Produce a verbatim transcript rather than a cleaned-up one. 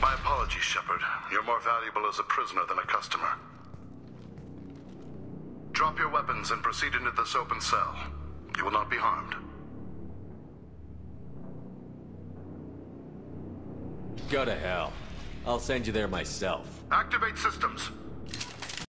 My apologies, Shepard. You're more valuable as a prisoner than a customer. Drop your weapons and proceed into this open cell. You will not be harmed. Go to hell. I'll send you there myself. Activate systems.